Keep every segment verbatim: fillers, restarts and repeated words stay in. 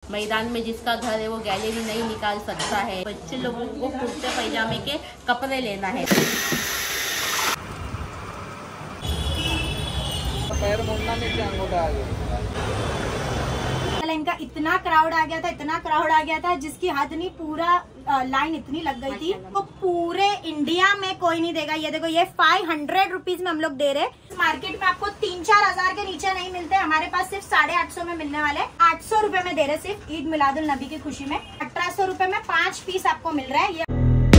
मैदान में जिसका घर है वो गैलरी नहीं निकाल सकता है। बच्चे लोगों को कुर्ते पैजामे के कपड़े लेना है। पैर मोड़ना नहीं थी, अंगूठा आ गया। इनका इतना क्राउड आ गया था, इतना क्राउड आ गया था जिसकी हद नहीं। पूरा लाइन इतनी लग गई थी, तो पूरे इंडिया में कोई नहीं देगा। ये देखो, ये फाइव हंड्रेड रुपीज में हम लोग दे रहे हैं। मार्केट में आपको तीन चार हजार के नीचे नहीं मिलते, हमारे पास सिर्फ साढ़े आठ सौ में मिलने वाले। आठ सौ रूपये में दे रहे सिर्फ ईद मिलादुल नबी की खुशी में। अठारह सौ रूपये में पांच पीस आपको मिल रहा है। ये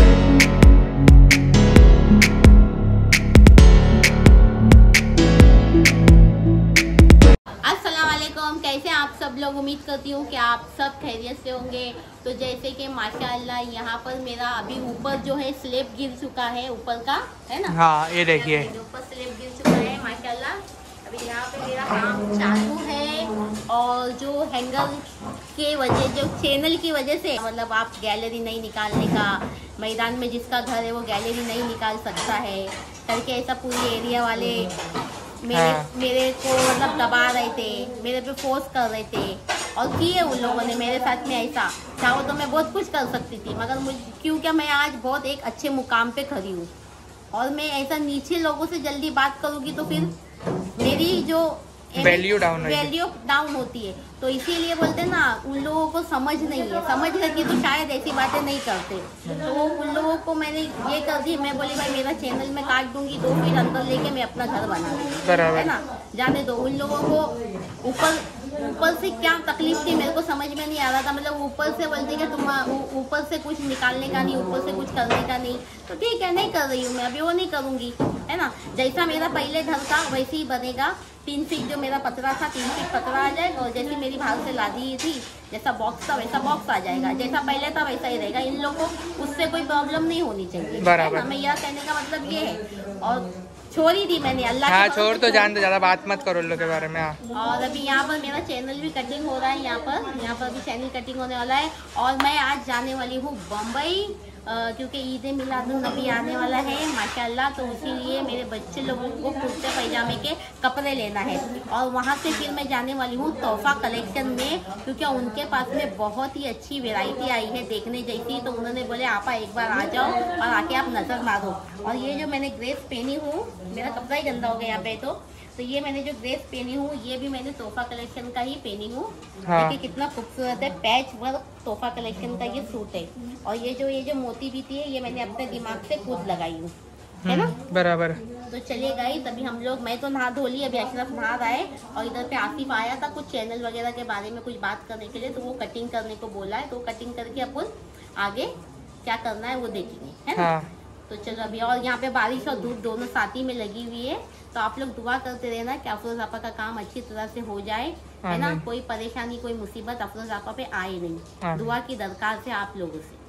कैसे आप सब लोग, उम्मीद करती हूँ कि आप सब खैरियत से होंगे। तो जैसे कि माशाअल्लाह यहाँ पर मेरा अभी ऊपर जो है स्लेब गिर चुका है, ऊपर का है ना। हाँ, ये देखिए ऊपर स्लेब गिर चुका है माशाअल्लाह। अभी यहाँ पे मेरा काम चालू है। और जो हैंगर के वजह, जो चैनल की वजह से, मतलब आप गैलरी नहीं निकालने का, मैदान में जिसका घर है वो गैलरी नहीं निकाल सकता है करके ऐसा पूरी एरिया वाले मेरे हाँ। मेरे को मतलब दबा रहे थे, मेरे पे फोर्स कर रहे थे। और किए उन लोगों ने मेरे साथ में ऐसा। चाहो तो मैं बहुत कुछ कर सकती थी, मगर मुझे क्योंकि मैं आज बहुत एक अच्छे मुकाम पे खड़ी हूँ और मैं ऐसा नीचे लोगों से जल्दी बात करूँगी तो फिर मेरी जो वैल्यू डाउन वैल्यू डाउन होती है। तो इसीलिए बोलते ना, उन लोगों को समझ नहीं है, समझ रहती तो शायद ऐसी बातें नहीं करते। तो उन लोगों को मैंने ये कर दी, मैं बोली भाई मेरा चैनल में काट दूंगी तो फिर अंदर लेके मैं अपना घर बना दूंगी, है ना। जाने दो। उन लोगों को ऊपर ऊपर से क्या तकलीफ थी मेरे को समझ में नहीं आ रहा था। मतलब ऊपर से बोलते कि तुम ऊपर से कुछ निकालने का नहीं, ऊपर से कुछ करने का नहीं। तो ठीक है, नहीं कर रही हूँ मैं, अभी वो नहीं करूँगी, है ना। जैसा मेरा पहले घर था वैसे ही बनेगा। तीन फीट जो मेरा पतरा था, तीन फीट पतरा आ जाएगा। और जैसी मेरी बाहर से लादी थी, जैसा बॉक्स था वैसा बॉक्स आ जाएगा। जैसा पहले था वैसा ही रहेगा। इन लोगों को उससे कोई प्रॉब्लम नहीं होनी चाहिए, है ना। मैं यह कहने का मतलब ये है। और छोड़ी दी मैंने, अल्लाह हाँ, छोड़ तो जान दो, ज्यादा बात मत करो लोग के बारे में। और अभी यहाँ पर मेरा चैनल भी कटिंग हो रहा है। यहाँ पर यहाँ पर भी चैनल कटिंग होने वाला है। और मैं आज जाने वाली हूँ बम्बई, क्योंकि ईद मिलादुल नबी आने वाला है माशाअल्लाह। तो इसीलिए मेरे बच्चे लोगों को कुर्ते पैजामे के कपड़े लेना है। और वहाँ से फिर मैं जाने वाली हूँ तोहफा कलेक्शन में, क्योंकि उनके पास में बहुत ही अच्छी वैरायटी आई है देखने जैसी। तो उन्होंने बोले आप एक बार आ जाओ और आके आप नज़र मारो। और ये जो मैंने ड्रेस पहनी हूँ, मेरा कपड़ा ही गंदा हो गया यहाँ पे, तो तो ये मैंने जो ड्रेस पहनी हूँ ये भी मैंने तोहफा कलेक्शन का ही पहनी हूँ। हाँ। देखिए कितना खूबसूरत है, पैच वर्क तोहफा कलेक्शन का ये सूट है। और ये जो ये जो मोती बीती है ये मैंने अपने दिमाग से खुद लगाई हूँ, है ना। बराबर। तो चलिए गाइस, अभी हम लोग, मैं तो नहा धो ली, अभी अशरफ नहा रहा है। और इधर पे आसिफ आया था कुछ चैनल वगैरह के बारे में कुछ बात करने के लिए, तो वो कटिंग करने को बोला है। तो कटिंग करके अपन आगे क्या करना है वो देखेंगे, है ना। हाँ। तो चलो अभी, और यहाँ पे बारिश और धूप दोनों साथ ही में लगी हुई है। तो आप लोग दुआ करते रहना कि अफरोज आपा का काम अच्छी तरह से हो जाए, है ना। कोई परेशानी, कोई मुसीबत अफरोज आपा पे आए नहीं। दुआ की दरकार है आप लोगों से।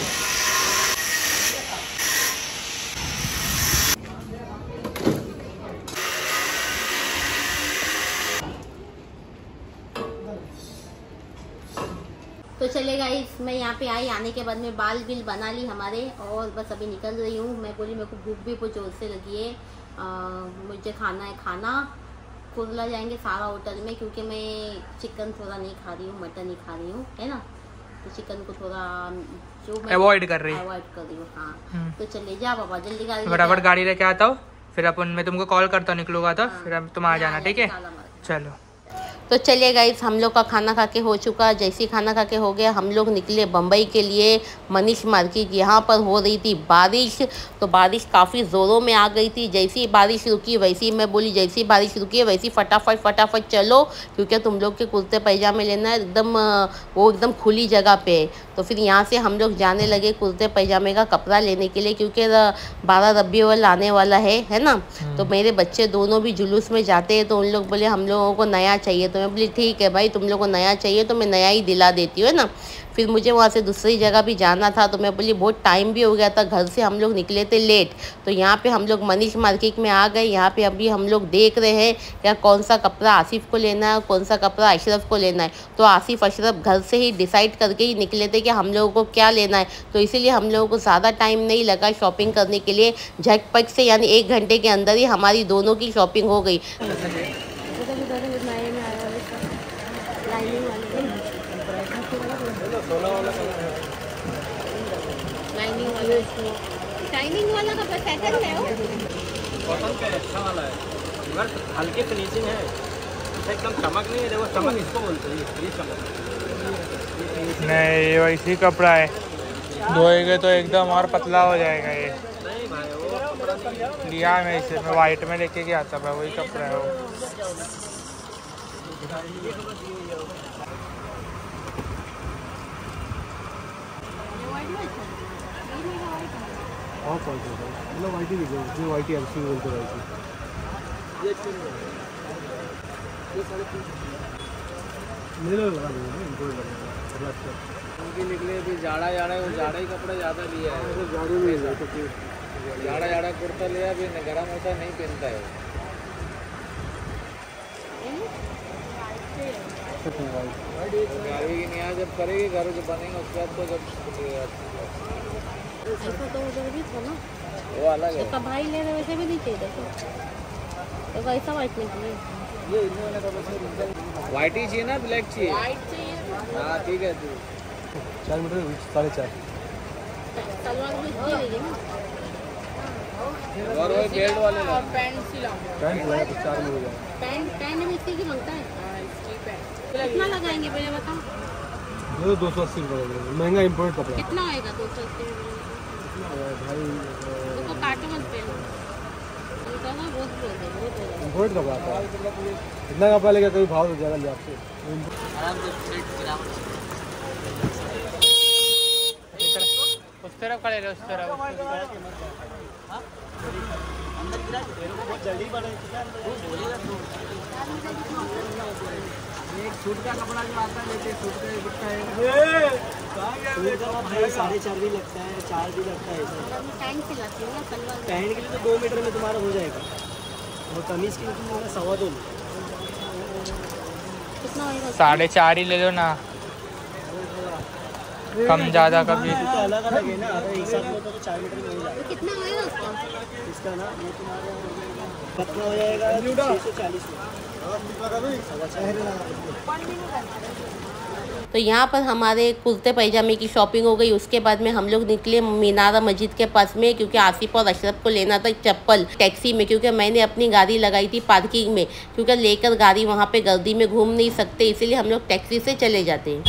तो चलेगा इस मैं यहाँ पे आई, आने के बाद में बाल बिल बना ली हमारे, और बस अभी निकल रही हूँ। मैं बोली मेरे को भूख भी बहुत जोर से लगी है, आ, मुझे खाना है खाना। कुरला जाएंगे सारा होटल में, क्योंकि मैं चिकन थोड़ा नहीं खा रही हूँ, मटन नहीं खा रही हूँ, है ना। तो चिकन को थोड़ा जो मैं अवॉइड कर रही अवॉइड कर रही हूँ। हाँ, तो चले जा बाबा, जल्दी गाड़ी फटाफट गाड़ी लेके आता हूँ, फिर अपन मैं तुमको कॉल करता हूँ, निकलूंगा तो फिर तुम आ जाना, ठीक है। चलो तो चलिए गाइस, हम लोग का खाना खा के हो चुका। जैसे ही खाना खा के हो गया, हम लोग निकले बम्बई के लिए, मनीष मार्केट। यहाँ पर हो रही थी बारिश, तो बारिश काफ़ी ज़ोरों में आ गई थी। जैसी ही बारिश रुकी वैसी मैं बोली, जैसी बारिश रुकी है वैसी फटाफट फटाफट चलो, क्योंकि तुम लोग के कुर्ते पैजामे लेना है एकदम, वो एकदम खुली जगह पे है। तो फिर यहाँ से हम लोग जाने लगे कुर्ते पैजामे का कपड़ा लेने के लिए, क्योंकि बारह रबी अव्वल आने वाला है, है ना। तो मेरे बच्चे दोनों भी जुलूस में जाते हैं, तो उन लोग बोले हम लोगों को नया चाहिए। तो मैं बोली ठीक है भाई, तुम लोग को नया चाहिए तो मैं नया ही दिला देती हूँ, है ना। फिर मुझे वहाँ से दूसरी जगह भी जाना था, तो मैं बोली बहुत टाइम भी हो गया था, घर से हम लोग निकले थे लेट। तो यहाँ पे हम लोग मनीष मार्केट में आ गए। यहाँ पे अभी हम लोग देख रहे हैं क्या कौन सा कपड़ा आसिफ को लेना है और कौन सा कपड़ा अशरफ को लेना है। तो आसिफ अशरफ घर से ही डिसाइड करके ही निकले थे कि हम लोगों को क्या लेना है। तो इसीलिए हम लोगों को ज़्यादा टाइम नहीं लगा शॉपिंग करने के लिए। झटपट से यानी एक घंटे के अंदर ही हमारी दोनों की शॉपिंग हो गई। सोलह वाला कलर है, लाइनिंग वाला, शाइनिंग वाला का पैकेट है वो कॉटन का अच्छा वाला है, मगर हल्की फिनिशिंग है, एकदम चमक नहीं है। देखो चमक इसको बोलते हैं, ये चमक नहीं, ये वैसी कपड़ा है, धोएंगे तो एकदम और पतला हो जाएगा। ये नहीं भाई, वो कपड़ा नहीं है। लिया मैं इसे, मैं वाइट में लेके गया था भाई, वही कपड़ा है वो। और कौन सा है? मतलब वाइट ही दिखे, जो वाइट ही एमसी बोलते हैं वाइट। ये ये साढ़े तीन मेरे लगा दूँगा, इनको लगा अच्छा उनकी निकले अभी जाड़ा जाड़ा वो जाड़ा ही कपड़ा ज़्यादा लिया है, जाड़ू में है तो फिर जाड़ा जाड़ा कुर्ता लिया, अभी गर्म होता नहीं पहनता है। गाड़ी की न्याय जब करेगी, घर जो बनेगा उसके बाद तो जब ऐसा तो उधर भी था ना, वो अलग है। तो भाई ले रहे वैसे भी नहीं चाहिए देखो, तो वैसा वाइट में चाहिए, ये इन वाले का बस वाइट ही चाहिए ना, ब्लैक चाहिए? वाइट चाहिए। हाँ ठीक है, तू चार मीटर साढ़े चार सलवार भी इतनी रहेगी ना, और वही बेल्ट वाले ला। पैंट सिलाओ, पैंट लगा तो चार में हो जाएगा। पैंट पैंट में इसी की मांगता है। कितना लगाएंगे पहले बताओ, ये तो दो सौ अस्सी रुपये लगेगा, महंगा इम्पोर्ट कपड़ा कितना होएगा दो सौ अस्सी भाई। तो काटो मत पहनो, उनका ना बहुत बोल दे, बहुत बोल दे। इम्पोर्ट कपड़ा आता है, इतना कपड़ा लेगा कभी भाव तो ज़्यादा ले आपसे। उस तरफ खड़े रहे, उस तरफ एक सूट का कपड़ा जो आता है, लेके सूट का बिकता है, सूट का भाई साढ़े चार भी लगता है, चार भी लगता है। पैंट सिलाती हूँ ना सलवार, पैंट के लिए तो दो मीटर में तुम्हारा हो जाएगा, और कमीज के लिए तुम्हारा सवा दो। कितना होएगा? साढ़े चार ही ले लो ना, कम ज़्यादा कभी। तो अलग अलग है ना, अगर एक साथ में तो चार मीटर में हो जाएगा। तो कितना होएगा उसका? इसका ना ये तुम्हारा कितना हो जाएगा, छः सौ चालीस में। तो यहाँ पर हमारे कुर्ते पैजामे की शॉपिंग हो गई। उसके बाद में हम लोग निकले मीनारा मस्जिद के पास में, क्योंकि आसिफ और अशरफ को लेना था चप्पल टैक्सी में, क्योंकि मैंने अपनी गाड़ी लगाई थी पार्किंग में, क्योंकि लेकर गाड़ी वहाँ पे गर्दी में घूम नहीं सकते, इसीलिए हम लोग टैक्सी से चले जाते हैं।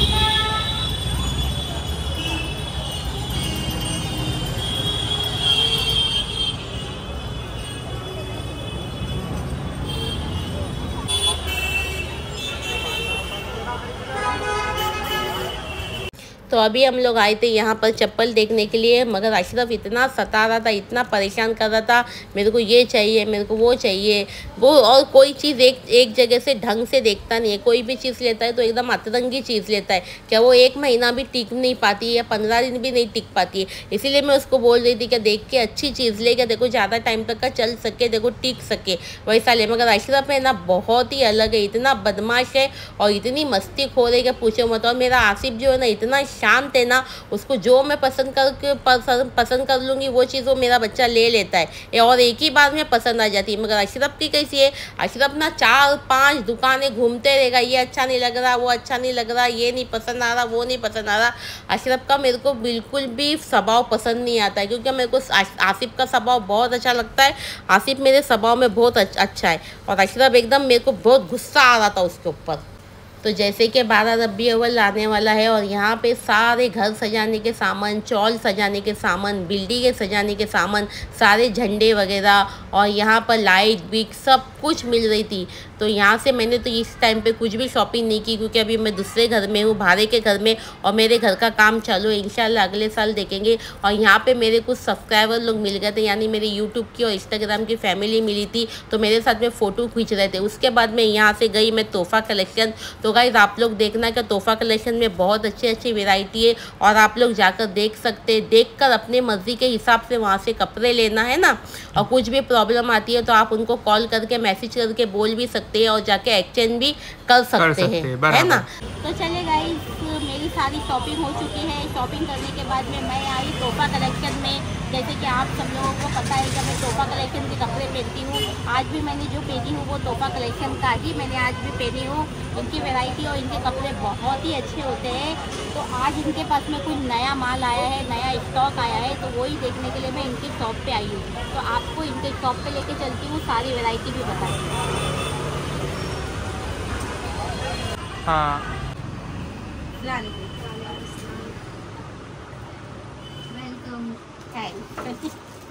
तो अभी हम लोग आए थे यहाँ पर चप्पल देखने के लिए, मगर अशरफ इतना सता रहा था, इतना परेशान कर रहा था, मेरे को ये चाहिए, मेरे को वो चाहिए, वो और कोई चीज़ एक एक जगह से ढंग से देखता नहीं है। कोई भी चीज़ लेता है तो एकदम अतरंगी चीज़ लेता है, क्या वो एक महीना भी टिक नहीं पाती है या पंद्रह दिन भी नहीं टिक पाती है। इसीलिए मैं उसको बोल रही थी कि देख के अच्छी चीज़ ले, क्या देखो ज़्यादा टाइम तक का चल सके, देखो टिक सके, वैसा ले। मगर अशरफ है ना बहुत ही अलग है, इतना बदमाश है और इतनी मस्ती खो रही है कि पूछो मत। और मेरा आसिफ जो है ना इतना शांत है ना, उसको जो मैं पसंद करके पसंद पसंद कर लूँगी वो चीज़ वो मेरा बच्चा ले लेता है और एक ही बार में पसंद आ जाती है। मगर अशरफ की कैसी है, अशरफ ना चार पांच दुकानें घूमते रहेगा, ये अच्छा नहीं लग रहा, वो अच्छा नहीं लग रहा, ये नहीं पसंद आ रहा, वो नहीं पसंद आ रहा। अशरफ का मेरे को बिल्कुल भी स्वभाव पसंद नहीं आता है, क्योंकि मेरे को आसिफ का स्वभाव बहुत अच्छा लगता है। आसिफ मेरे स्वभाव में बहुत अच्छा है और अशरफ एकदम मेरे को बहुत गुस्सा आ रहा था उसके ऊपर। तो जैसे कि बारह रबी अव्वल आने वाला है और यहाँ पे सारे घर सजाने के सामान, चौल सजाने के सामान, बिल्डिंगें सजाने के सामान, सारे झंडे वगैरह और यहाँ पर लाइट बिक सब कुछ मिल रही थी। तो यहाँ से मैंने तो इस टाइम पे कुछ भी शॉपिंग नहीं की, क्योंकि अभी मैं दूसरे घर में हूँ, भाड़े के घर में, और मेरे घर का काम चालू है। इंशाल्लाह अगले साल देखेंगे। और यहाँ पे मेरे कुछ सब्सक्राइबर लोग मिल गए थे, यानी मेरे यूट्यूब की और इंस्टाग्राम की फैमिली मिली थी, तो मेरे साथ में फ़ोटो खींच रहे थे। उसके बाद में यहाँ से गई मैं तोहफ़ा कलेक्शन। तो गाइस आप लोग देखना कि तोहफ़ा कलेक्शन में बहुत अच्छी अच्छी वेराइटी है और आप लोग जाकर देख सकते हैं। देख कर अपने मर्ज़ी के हिसाब से वहाँ से कपड़े लेना है ना। और कुछ भी प्रॉब्लम आती है तो आप उनको कॉल करके मैसेज मैसेज करके बोल भी सकते हैं और जाके एक्सचेंज भी कर सकते, सकते हैं, है ना। तो चलिए गाइस, मेरी सारी शॉपिंग हो चुकी है। शॉपिंग करने के बाद में मैं आई तोहफा कलेक्शन में। जैसे कि आप सब लोगों को पता है कि मैं तोहफा कलेक्शन के कपड़े पहनती हूँ। आज भी मैंने जो पहनी हूँ वो तोहफा कलेक्शन का ही मैंने आज भी पहनी हूँ। इनकी वैरायटी और इनके कपड़े बहुत ही अच्छे होते हैं। तो आज इनके पास में कुछ नया माल आया है, नया स्टॉक आया है, तो वही देखने के लिए मैं इनकी शॉप पे आई हूँ। तो आपको इनके शॉप पे लेके चलती हूँ, सारी वैरायटी भी बताती हूँ। हाँ वेलकम, थैंक्स।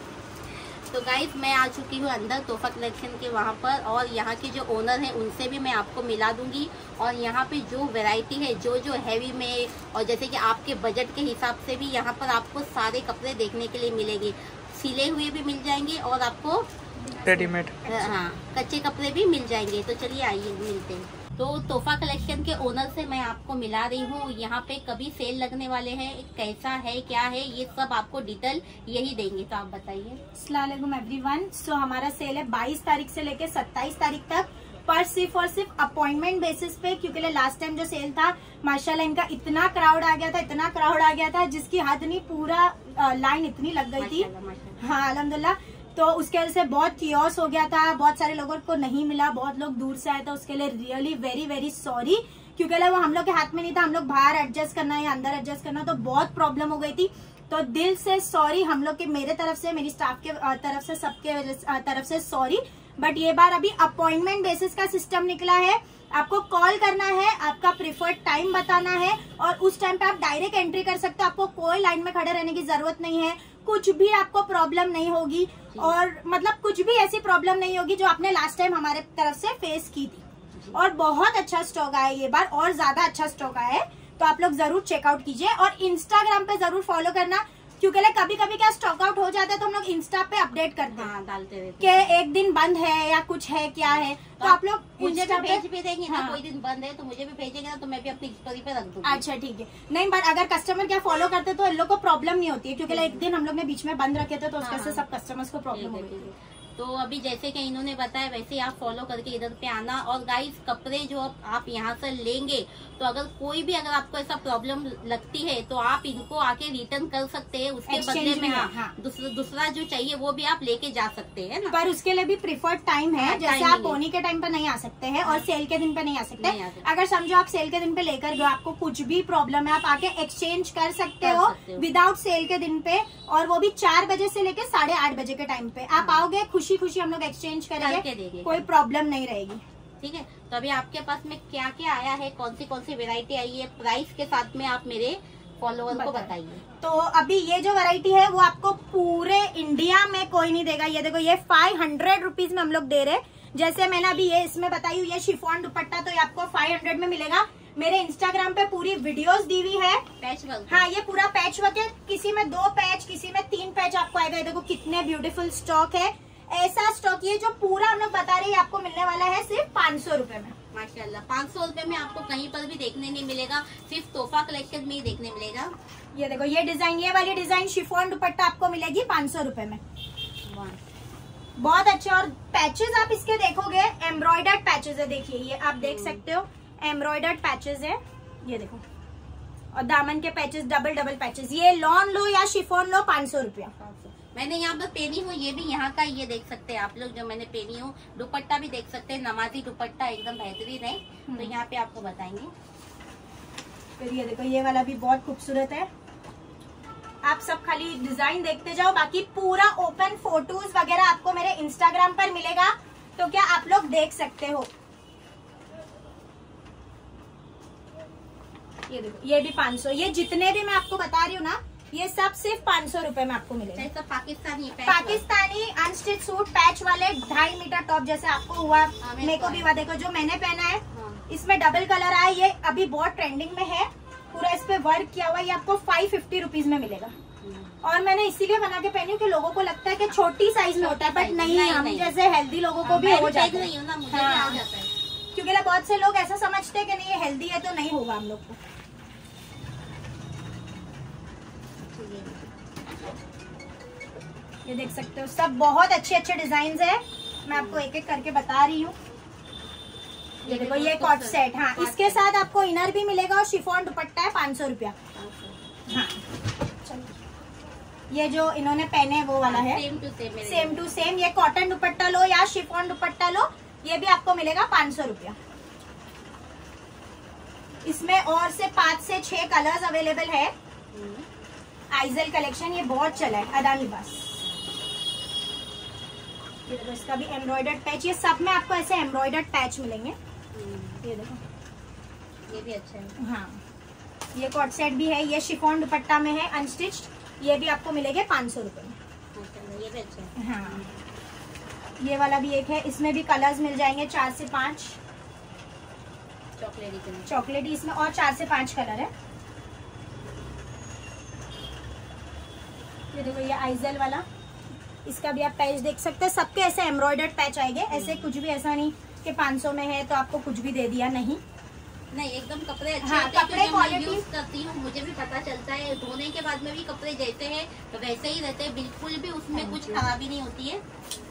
तो गाइस, मैं आ चुकी हूँ अंदर तोहफा कलेक्शन के वहाँ पर, और यहाँ के जो ओनर हैं उनसे भी मैं आपको मिला दूंगी। और यहाँ पे जो वैरायटी है, जो जो हैवी में, और जैसे कि आपके बजट के हिसाब से भी यहाँ पर आपको सारे कपड़े देखने के लिए मिलेंगे। सिले हुए भी मिल जाएंगे और आपको रेडीमेड, हाँ, कच्चे कपड़े भी मिल जाएंगे। तो चलिए आइए मिलते हैं। तो तोहफा कलेक्शन के ओनर से मैं आपको मिला रही हूँ। यहाँ पे कभी सेल लगने वाले हैं, कैसा है, क्या है, ये सब आपको डिटेल यही देंगे। तो आप बताइए। अस्सलाम वालेकुम एवरीवन। सो हमारा सेल है बाईस तारीख से लेके सत्ताईस तारीख तक, पर सिर्फ और सिर्फ अपॉइंटमेंट बेसिस पे, क्योंकि लास्ट टाइम जो सेल था माशाल्लाह इनका इतना क्राउड आ गया था, इतना क्राउड आ गया था जिसकी हद नहीं, पूरा लाइन इतनी लग गई थी। हाँ अल्हम्दुलिल्लाह। तो उसके वजह से बहुत कियोस हो गया था, बहुत सारे लोगों को नहीं मिला, बहुत लोग दूर से आए थे, उसके लिए रियली वेरी वेरी सॉरी, क्योंकि वो हम लोग के हाथ में नहीं था। हम लोग बाहर एडजस्ट करना या अंदर एडजस्ट करना, तो बहुत प्रॉब्लम हो गई थी। तो दिल से सॉरी, हम लोग के, मेरे तरफ से, मेरी स्टाफ के तरफ से, सबके तरफ से सॉरी। बट ये बार अभी अपॉइंटमेंट बेसिस का सिस्टम निकला है। आपको कॉल करना है, आपका प्रिफर्ड टाइम बताना है, और उस टाइम पे आप डायरेक्ट एंट्री कर सकते हो। आपको कोई लाइन में खड़े रहने की जरूरत नहीं है, कुछ भी आपको प्रॉब्लम नहीं होगी, और मतलब कुछ भी ऐसी प्रॉब्लम नहीं होगी जो आपने लास्ट टाइम हमारे तरफ से फेस की थी। और बहुत अच्छा स्टॉक आया ये बार, और ज्यादा अच्छा स्टॉक आया है, तो आप लोग जरूर चेकआउट कीजिए। और इंस्टाग्राम पे जरूर फॉलो करना, क्योंकि कभी कभी क्या स्टॉक आउट हो जाता है तो हम लोग इंस्टा पे अपडेट करते हैं, हाँ, डालते रहते हैं कि एक दिन बंद है या कुछ है, क्या है। तो, तो आप लोग मुझे भी भेज भी देंगे ना, हाँ। कोई दिन बंद है तो मुझे भी भेजेंगे ना, तो मैं भी अपनी स्टोरी पे रख दूंगी। अच्छा ठीक है। नहीं, पर अगर कस्टमर क्या फॉलो करते तो इन लोग को प्रॉब्लम नहीं होती है, क्योंकि एक दिन हम लोग ने बीच में बंद रखे थे तो उसके से सब कस्टमर्स को प्रॉब्लम हो गई। तो अभी जैसे कि इन्होंने बताया वैसे आप फॉलो करके इधर पे आना। और गाइस, कपड़े जो आप यहाँ से लेंगे, तो अगर कोई भी अगर आपको ऐसा प्रॉब्लम लगती है तो आप इनको आके रिटर्न कर सकते हैं। उसके बदले में हाँ, हाँ। दूसरा दूसरा जो चाहिए वो भी आप लेके जा सकते हैं ना। पर उसके लिए भी प्रिफर्ड टाइम है, जैसे आप होनी के टाइम पे नहीं आ सकते हैं और सेल के दिन पे नहीं आ सकते। अगर समझो आप सेल के दिन पे लेकर गए, आपको कुछ भी प्रॉब्लम है, आप आके एक्सचेंज कर सकते हो विदाउट सेल के दिन पे, और वो भी चार बजे से लेके साढ़े आठ बजे के टाइम पे आप आओगे, खुशी खुशी हम लोग एक्सचेंज करेंगे, कोई प्रॉब्लम नहीं रहेगी। ठीक है। तो अभी आपके पास में क्या क्या आया है, कौन सी कौन सी वैरायटी आई है, प्राइस के साथ में आप मेरे फॉलोअर को बताइए। तो अभी ये जो वैरायटी है वो आपको पूरे इंडिया में कोई नहीं देगा। ये देखो, ये फाइव हंड्रेड रुपीज में हम लोग दे रहे। जैसे मैंने अभी ये इसमें बताई हुई है शिफॉन दुपट्टा, तो ये आपको फाइव हंड्रेड में मिलेगा। मेरे इंस्टाग्राम पे पूरी वीडियोस दी हुई है, पैच वर्क। हाँ, ये पूरा पैच वर्क है, किसी में दो पैच, किसी में तीन पैच आपको आएगा। देखो कितने ब्यूटीफुल स्टॉक है। ऐसा स्टॉक ये जो पूरा हम लोग बता रहे हैं आपको मिलने वाला है सिर्फ पाँच सौ रूपये में। माशाल्लाह, पाँच सौ रूपये में आपको कहीं पर भी देखने नहीं मिलेगा, सिर्फ तोहफा कलेक्शन में ही देखने मिलेगा। ये देखो, ये डिजाइन, ये वाली डिजाइन शिफॉन दुपट्टा आपको मिलेगी पाँच सौ रूपये में। बहुत अच्छे। और पैचेस आप इसके देखोगे, एम्ब्रॉयडर्ड पैचेस है। देखिए, ये आप देख सकते हो, एम्ब्रॉयडर्ड पैचेस है, ये देखो। और दामन के पैचेस, डबल डबल पैचेस। ये लॉन लो या शिफॉन लो, पाँच सौ रूपया। मैंने यहाँ पर पहनी हूँ, ये भी यहाँ का, ये देख सकते हैं आप लोग जो मैंने पहनी हूँ। दुपट्टा भी देख सकते हैं, नमाजी दुपट्टा एकदम बेहतरीन है। तो यहाँ पे आपको बताएंगे। फिर ये देखो, ये वाला भी बहुत खूबसूरत है। आप सब खाली डिजाइन देखते जाओ, बाकी पूरा ओपन फोटोज वगैरह आपको मेरे इंस्टाग्राम पर मिलेगा, तो क्या आप लोग देख सकते हो। ये देखो, ये भी पाँच सौ। ये जितने भी मैं आपको बता रही हूँ ना, ये सब सिर्फ पाँच सौ रूपये में आपको मिलेगा। तो Pakistani Pakistani unstitch suit patch वाले ढाई मीटर टॉप, जैसे आपको हुआ, मेरे को भी हुआ। देखो जो मैंने पहना है, इसमें डबल कलर आया, ये अभी बहुत ट्रेंडिंग में है, पूरा इस पे वर्क किया हुआ। ये आपको फाइव फिफ्टी रुपीज में मिलेगा। और मैंने इसीलिए बना के पहनी हूँ कि लोगों को लगता है कि छोटी साइज में होता है, बट नहीं, हम जैसे हेल्दी लोगों को भी हो जाता है। क्योंकि बहुत से लोग ऐसा समझते हैं कि नहीं ये हेल्दी है तो नहीं होगा हम लोग को। ये देख सकते हो, सब बहुत अच्छे अच्छे डिजाइन है। मैं आपको एक एक करके बता रही हूँ। ये देखो ये कॉट सेट, हाँ इसके साथ आपको इनर भी मिलेगा और शिफॉन दुपट्टा है पाँच सौ रुपया। हाँ ये जो इन्होंने पहने वो वाला है same to same, same to same. ये कॉटन दुपट्टा लो या शिफॉन दुपट्टा लो, ये भी आपको मिलेगा पाँच सौ रुपया। इसमें और से पाँच से छह कलर्स अवेलेबल है। आइजल कलेक्शन ये बहुत चला है, अदानी बस। ये देखो इसका भी एम्ब्रॉयडर्ड पैच, ये सब में आपको ऐसे एम्ब्रॉयडर्ड पैच मिलेंगे। ये देखो ये भी अच्छा है। हाँ ये कॉट सेट भी है, ये शिफॉन दुपट्टा में है अनस्टिच्ड, ये भी आपको मिलेंगे पाँच सौ रुपये में। ये भी अच्छा है। हाँ ये वाला भी एक है, इसमें भी कलर्स मिल जाएंगे चार से पाँच। चॉकलेटी कलर, चॉकलेटी इसमें और चार से पाँच कलर है। ये देखो ये आइजल वाला, इसका भी आप पैच देख सकते हैं। सबके ऐसे एम्ब्रॉयडर्ड पैच आएंगे, ऐसे कुछ भी ऐसा नहीं कि पाँच सौ में है तो आपको कुछ भी दे दिया, नहीं नहीं एकदम कपड़े अच्छे हाँ, होते हैं, कपड़े क्योंकि मैं quality- यूज करती हूँ, मुझे भी पता चलता है। धोने के बाद में भी कपड़े जैसे हैं तो वैसे ही रहते हैं, बिल्कुल भी उसमें कुछ खराबी नहीं होती है।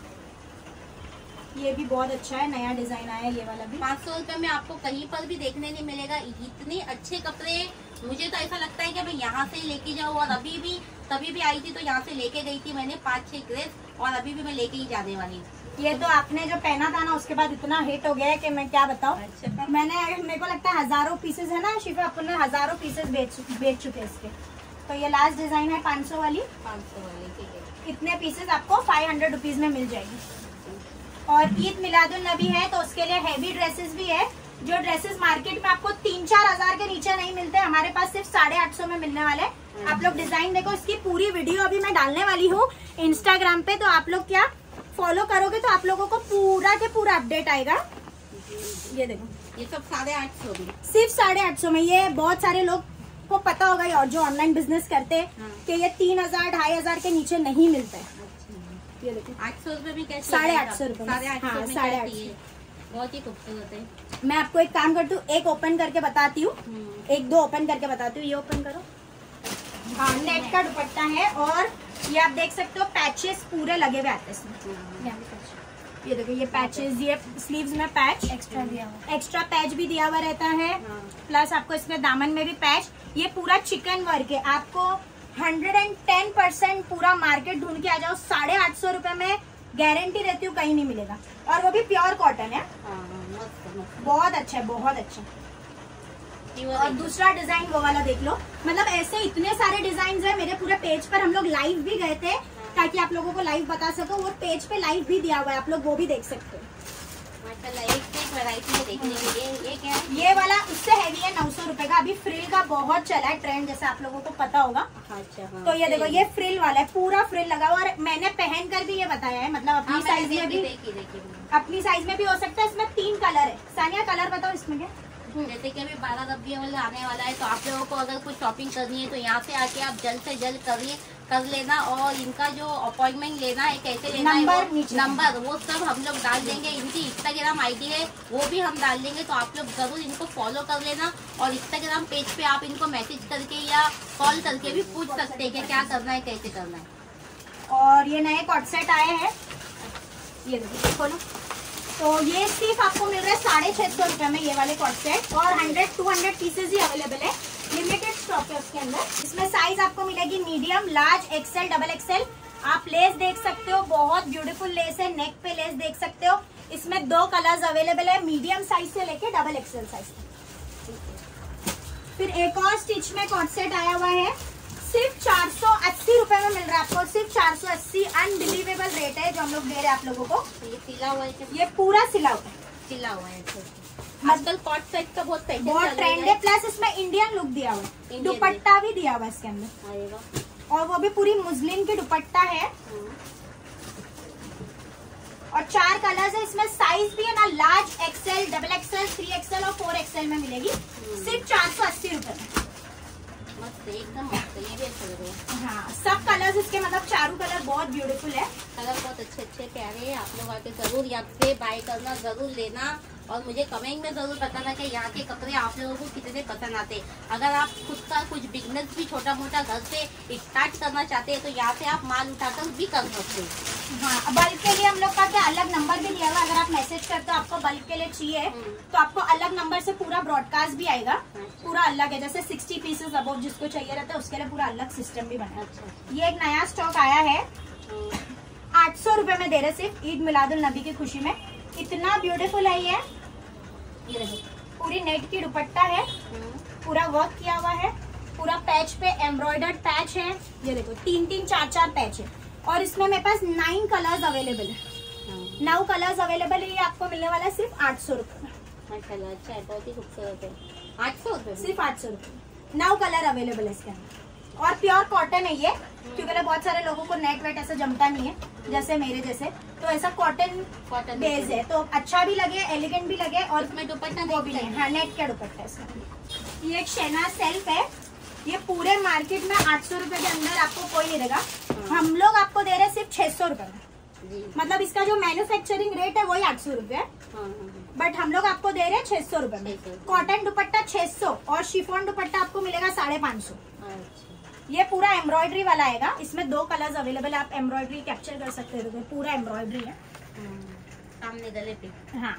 ये भी बहुत अच्छा है, नया डिजाइन आया है ये वाला भी। पाँच सौ रुपए में आपको कहीं पर भी देखने नहीं मिलेगा इतने अच्छे कपड़े। मुझे तो ऐसा लगता है कि मैं यहाँ से ही लेके जाऊँ, और अभी भी तभी भी आई थी तो यहाँ से लेके गई थी मैंने पाँच छह ड्रेस, और अभी भी मैं लेके ही जाने वाली हूँ। ये तो आपने जो पहना था ना उसके बाद इतना हिट हो गया है कि मैं क्या बताऊँ। अच्छा। मैंने मेरे को लगता है हजारों पीसेस है ना शिफा, अपने हजारों पीसेस बेच बेच चुके हैं इसके। तो ये लास्ट डिजाइन है पाँच सौ वाली, पाँच सौ वाले, ठीक है। इतने पीसेस आपको फाइव हंड्रेड रुपीज में मिल जाएगी। और ईद मिलादुन नबी है तो उसके लिए हैवी ड्रेसेस भी है, जो ड्रेसेस मार्केट में आपको तीन चार हजार के नीचे नहीं मिलते, हमारे पास सिर्फ साढ़े आठ सौ में मिलने वाले। आप लोग डिजाइन देखो, इसकी पूरी वीडियो अभी मैं डालने वाली हूँ इंस्टाग्राम पे, तो आप लोग क्या फॉलो करोगे तो आप लोगों को पूरा के पूरा अपडेट आएगा। ये देखो ये सब साढ़े आठ सौ भी, सिर्फ साढ़े आठ सौ में। ये बहुत सारे लोग को पता होगा और जो ऑनलाइन बिजनेस करते हैं कि ये तीन हजार ढाई हजार के नीचे नहीं मिलता है। ये देखो आठ सौ रुपए में कैसे? साढ़े आठ सौ रुपए में। साढ़े आठ हाँ, सौ में साढ़े आठ कैसे है? बहुत ही खूबसूरत है। मैं आपको एक काम करती हूँ, एक ओपन करके बताती हूँ, एक दो ओपन करके बताती हूँ। ये ओपन करो। हाँ नेट का दुपट्टा है, और ये आप देख सकते हो पैचेस पूरे लगे हुए आते हैं इसमें। यहाँ पे patch। ये देखो ये पैचेस, ये स्लीव्स में पैच एक्स्ट्रा दिया हुआ, एक्स्ट्रा पैच भी दिया हुआ रहता है। प्लस आपको इसमें दामन में भी पैच। ये पूरा चिकन वर्क है, आपको हंड्रेड एंड टेन परसेंट पूरा मार्केट ढूंढ के आ जाओ, साढ़े आठ सौ रुपए में गारंटी रहती हूँ कहीं नहीं मिलेगा, और वो भी प्योर कॉटन है। बहुत अच्छा है, बहुत अच्छा। और दूसरा डिजाइन वो वाला देख लो, मतलब ऐसे इतने सारे डिजाइन है मेरे पूरे पेज पर। हम लोग लाइव भी गए थे ताकि आप लोगों को लाइव बता सको, वो पेज पे लाइव भी दिया हुआ है, आप लोग वो भी देख सकते हो। एक वैरायटी है देखने के लिए। ये क्या है? ये वाला उससे हैवी है, नौ सौ रुपए का। अभी फ्रिल का बहुत चला है ट्रेंड, जैसे आप लोगों को पता होगा। अच्छा हाँ। तो ये देखो ये फ्रिल वाला है, पूरा फ्रिल लगा हुआ, और मैंने पहन कर भी ये बताया है, मतलब अपनी हाँ, साइज में भी देखी देखी अपनी साइज में भी हो सकता है। इसमें तीन कलर है। सानिया कलर बताओ इसमें क्या? जैसे कि अभी बारह रबिया वाला आने वाला है, तो आप लोगों को अगर कुछ शॉपिंग करनी है तो यहाँ से आके आप जल्द से जल्द करिए कर लेना। और इनका जो अपॉइंटमेंट लेना है, कैसे लेना है, नंबर वो नीचे नंबर वो सब हम लोग डाल देंगे। इनकी इंस्टाग्राम आईडी है वो भी हम डाल देंगे, तो आप लोग जरूर इनको फॉलो कर लेना। और इंस्टाग्राम पेज पे आप इनको मैसेज करके या कॉल करके भी पूछ सकते हैं कि क्या करना है, कैसे करना है। और ये नए कॉट सेट आए हैं, ये देखो खोलो। तो ये सिर्फ आपको मिल रहा है साढ़े छह सौ रुपए में ये वाले कॉट सेट, और हंड्रेड टू हंड्रेड पीसेज ही अवेलेबल है, लिमिटेड स्टॉक है उसके अंदर। इसमें साइज आपको मिलेगी medium, large, XL, double XL. आप लेस देख सकते हो, बहुत ब्यूटीफुल लेस है, नेक पे लेस देख सकते हो। इसमें दो कलर्स अवेलेबल है, मीडियम साइज से लेके डबल एक्सेल साइज तक। फिर एक और स्टिच में कॉट सेट आया हुआ है, सिर्फ चार सौ अस्सी रुपए में मिल रहा है आपको, सिर्फ चार सौ अस्सी। अनबिलीवेबल रेट है जो हम लोग दे रहे हैं आप लोगों को। ये सिला हुआ है, ये पूरा सिला हुआ है, सिला हुआ है। आजकल कॉट सेट का बहुत फैशन बहुत चल ट्रेंड रहा है। प्लस इसमें इंडियन लुक दिया हुआ है, इंडियन दुपट्टा भी दिया हुआ है इसके अंदर, आएगा। और वो भी पूरी मुस्लिम की दुपट्टा है। और चार कलर्स है इसमें, साइज भी है ना, large, XL, double XL, three XL और फोर एक्सेल में मिलेगी, सिर्फ चार सौ अस्सी रुपए में। मस्त है, एकदम मस्त है, ये भी अच्छा लग रहा है। हाँ सब कलर्स इसके, मतलब चारों कलर बहुत ब्यूटीफुल है। कलर बहुत अच्छे अच्छे प्यारे हैं। आप लोग आके जरूर यहाँ से बाय करना, जरूर लेना। और मुझे कमेंट में जरूर बताना कि यहाँ के कपड़े आप लोगों को कितने पसंद आते हैं। अगर आप खुद का कुछ बिजनेस भी छोटा मोटा घर से स्टार्ट करना चाहते हैं तो यहाँ से आप माल उठाकर भी कर सकते हैं। हाँ, बल्क के लिए हम लोग का क्या अलग नंबर भी दिया हुआ, अगर आप मैसेज करते हो आपको बल्क के लिए चाहिए तो आपको अलग नंबर से पूरा ब्रॉडकास्ट भी आएगा, पूरा अलग है। जैसे सिक्सटी पीसेस अबाउट जिसको चाहिए रहता है उसके लिए पूरा अलग सिस्टम भी बना है। ये एक नया स्टॉक आया है, आठ सौ रुपए में दे रहे सिर्फ ईद मिलादुल नबी की खुशी में। इतना ब्यूटीफुल है ये, ये देखो पूरी नेट की दुपट्टा है, पूरा वर्क किया हुआ है, पूरा पैच पे एम्ब्रॉयडर्ड पैच है। ये देखो तीन तीन चार चार पैच है और इसमें मेरे पास नाइन कलर्स अवेलेबल है, नौ कलर्स अवेलेबल है। ये आपको मिलने वाला है सिर्फ आठ सौ रुपए में। माशाल्लाह, अच्छा है, बहुत ही खूबसूरत है। आठ सौ रुपए सिर्फ आठ सौ रुपए, नौ कलर अवेलेबल है इसके अंदर और प्योर कॉटन है ये, क्योंकि बहुत सारे लोगों को नेट वेट ऐसा जमता नहीं है जैसे मेरे जैसे, तो ऐसा कॉटन कॉटन बेस है तो अच्छा भी लगे, एलिगेंट भी लगे और इसमें दुपट्टा वो भी नहीं। हाँ, नेट का दुपट्टा इसका। ये एक शहनाज सेल्फ है, ये पूरे मार्केट में आठ सौ रुपए के अंदर आपको कोई नहीं देगा, हम लोग आपको दे रहे हैं सिर्फ छह सौ रुपए में। मतलब इसका जो मैन्युफैक्चरिंग रेट है वही आठ सौ रुपए है, बट हम लोग आपको दे रहे हैं छह सौ रुपए में। कॉटन दुपट्टा छह सौ और शिफॉन दुपट्टा आपको मिलेगा साढ़े पाँच सौ। ये पूरा एम्ब्रॉयडरी वाला आएगा, इसमें दो कलर्स अवेलेबल है, आप एम्ब्रॉयडरी कैप्चर कर सकते हो, पूरा एम्ब्रॉयडरी है सामने गले पे। हाँ,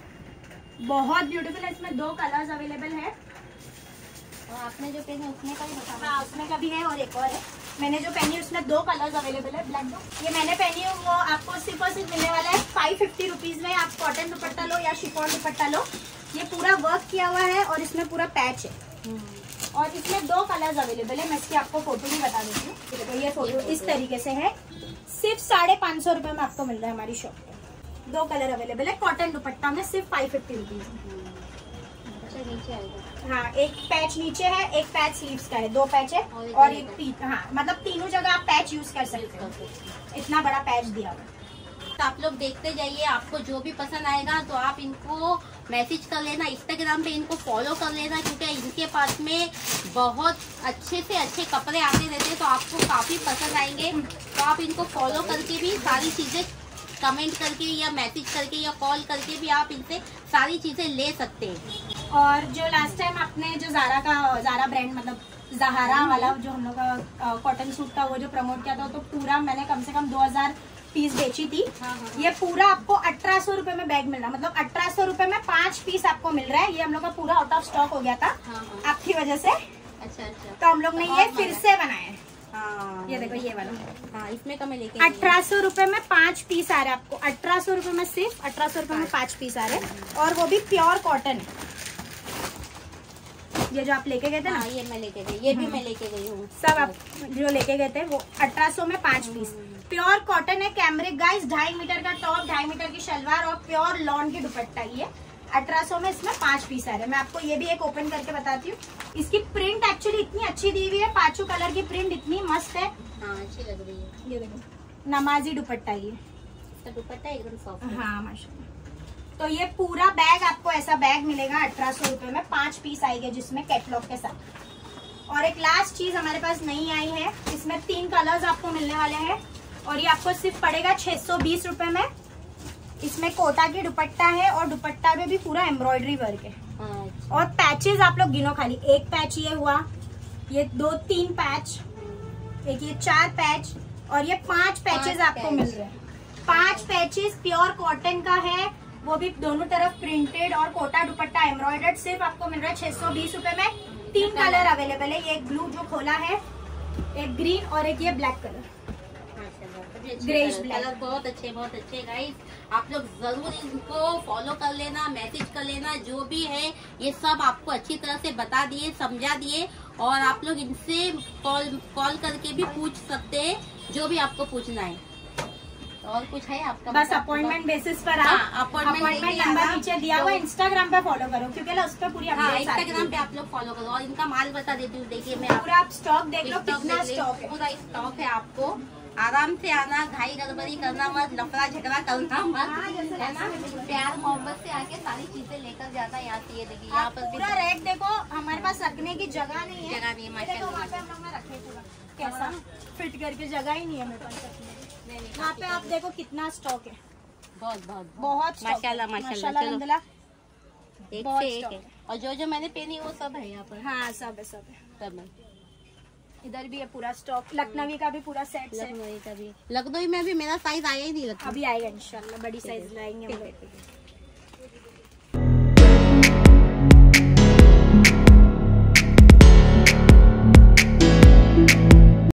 बहुत ब्यूटीफुल है, इसमें दो कलर्स अवेलेबल है। और आपने जो पहने उसमें का भी बता। हाँ, उसमें का भी है और एक और है। मैंने जो पहनी उसमें दो कलर्स अवेलेबल है, ब्लैक दो। ये मैंने पहनी हूँ वो आपको सिर्फ और सिर्फ मिलने वाला है फाइव फिफ्टी रुपीज में। आप कॉटन दुपट्टा लो या शिफॉन दुपट्टा लो, ये पूरा वर्क किया हुआ है और इसमें पूरा पैच है और इसमें दो कलर्स अवेलेबल है। मैं इसकी आपको फोटो भी बता देती हूँ। देखो ये फोटो इस तरीके से है, सिर्फ साढ़े पाँच सौ रुपए में आपको मिल रहा है हमारी शॉप पे। दो कलर अवेलेबल है कॉटन दुपट्टा में, सिर्फ फाइव फिफ्टी रुपीज में। नीचे आएगा। हाँ, एक पैच नीचे है, एक पैच स्लीव्स का है, दो पैच है और एक पीठ। हाँ, मतलब तीनों जगह आप पैच यूज कर सकते हो, इतना बड़ा पैच दिया हुआ। तो आप लोग देखते जाइए, आपको जो भी पसंद आएगा तो आप इनको मैसेज कर लेना, इंस्टाग्राम पे इनको फॉलो कर लेना, क्योंकि इनके पास में बहुत अच्छे से अच्छे कपड़े आते रहते हैं तो आपको काफी पसंद आएंगे। तो आप इनको फॉलो करके भी सारी चीजें कमेंट करके या मैसेज करके या कॉल करके भी आप इनसे सारी चीजें ले सकते हैं। और जो लास्ट टाइम आपने जो जारा का जारा ब्रांड मतलब जहारा वाला जो हम लोग का कॉटन सूट था वो जो प्रमोट किया था, तो पूरा मैंने कम से कम दो हजार पीस बेची थी। हाँ हाँ। ये पूरा आपको अठारह सौ रुपए में बैग मिल रहा है, मतलब अठारह सौ रुपए में पांच पीस आपको मिल रहा है। ये हम लोग का पूरा आउट ऑफ स्टॉक हो गया था। हाँ हाँ। आपकी वजह से। अच्छा अच्छा। तो हम लोग ने ये फिर से बनाया है। हाँ, ये देखो ये वाला। हाँ, इसमें का मैं लेके अठारह सौ रुपए में पांच पीस आ रहे हैं आपको, अठारह सौ रुपए में सिर्फ अठारह सौ रुपए में पांच पीस आ रहे हैं और वो भी प्योर कॉटन है। ये जो आप लेके गए थे ना, ये मैं लेके गई, ये भी मैं लेके गई हूँ। सब आप जो लेके गए थे वो अठारह सौ में पांच पीस प्योर कॉटन है। कैमरिक गाइस, ढाई मीटर का टॉप, ढाई मीटर की शलवार और प्योर लॉन की दुपट्टा। ये अठारह सौ में इसमें पांच पीस आ रहे हैं। मैं आपको ये भी एक ओपन करके बताती हूँ। इसकी प्रिंट एक्चुअली इतनी अच्छी दी हुई है, पांचों कलर की प्रिंट इतनी मस्त है। हाँ, अच्छी लग रही है। ये देखो नमाजी दुपट्टा, ये दुपट्टा एकदम सॉफ्ट। हाँ माशाल्लाह। तो ये पूरा बैग आपको ऐसा बैग मिलेगा अठारह सौ रुपए में, पांच पीस आएंगे जिसमें कैटलॉग के साथ। और एक लास्ट चीज हमारे पास नई आई है, इसमें तीन कलर्स आपको मिलने वाले हैं और ये आपको सिर्फ पड़ेगा छह सौ बीस रुपए में। इसमें कोटा की दुपट्टा है और दुपट्टा में भी पूरा एम्ब्रॉयडरी वर्क है। और पैचेस आप लोग गिनो खाली, एक पैच ये हुआ, ये दो तीन पैच, एक ये चार पैच और ये पांच पैचेस आपको मिल रहे हैं। पांच पैचेस प्योर कॉटन का है, वो भी दोनों तरफ प्रिंटेड और कोटा दुपट्टा एम्ब्रॉयडर्ड, सिर्फ आपको मिल रहा है छह सौ बीस रुपए में। तीन कलर अवेलेबल है, ये एक ब्लू जो खोला है, एक ग्रीन और एक ये black colour, greyish black. Colour बहुत अच्छे बहुत अच्छे गाइस, आप लोग जरूर इनको फॉलो कर लेना, मैसेज कर लेना। जो भी है ये सब आपको अच्छी तरह से बता दिए, समझा दिए और आप लोग इनसे कॉल कॉल करके भी पूछ सकते हैं जो भी आपको पूछना है। और कुछ है आपका? बस अपॉइंटमेंट बेसिस पर आप अपॉइंटमेंट नंबर नीचे दिया हुआ, इंस्टाग्राम पे फॉलो करो क्योंकि उस पर पूरी हाँ, इंस्टाग्राम पे आप लोग फॉलो करो। और इनका माल बता देती हूँ, देखिए मैं पूरा आप स्टॉक देख लो, कितना स्टॉक है, पूरा स्टॉक है। आपको आराम से आना, घाई गड़बड़ी करना मत, लफड़ा झगड़ा करना मत, है ना। प्यार मोहब्बत से आके सारी चीजें लेकर जाना। यहाँ से ये देखिए, यहाँ पर पूरा रैक देखो, हमारे पास रखने की जगह नहीं है, जगह नहीं है माशाल्लाह। वहाँ पे हम लोग ने रखे पूरा कैसा फिट करके, जगह ही नहीं है मेरे पास रखने की। वहाँ पे आप देखो कितना स्टॉक है, बहुत बहुत बहुत माशाल्लाह माशाल्लाह। अल्हम्दुलिल्लाह एक से एक है। और जो जो मैंने पहनी वो सब है यहाँ पर। हाँ सब है सब है सब है। इधर भी है पूरा स्टॉक, लखनवी का भी पूरा सेट है। लखनवी का भी, लखनवी में भी मेरा साइज आया ही नहीं, लगता अभी आएगा इंशाल्लाह, बड़ी साइज लाएंगे हम।